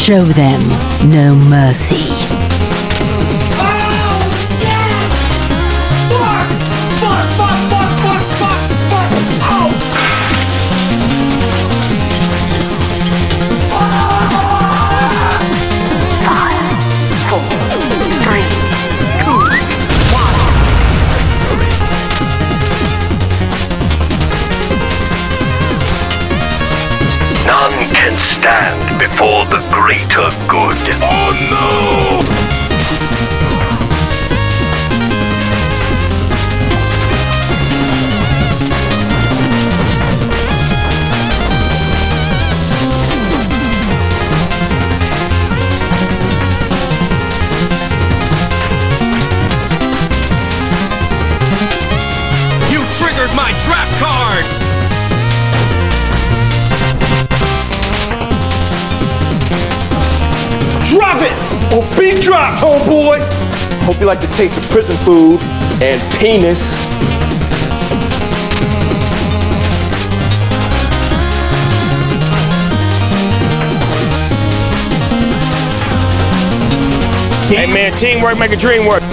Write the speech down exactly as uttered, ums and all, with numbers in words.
show them no mercy. None can stand before the greater good. Oh no! You triggered my trap card! Drop it! Or be dropped, homeboy! Hope you like the taste of prison food and penis. Hey man, teamwork make a dream work.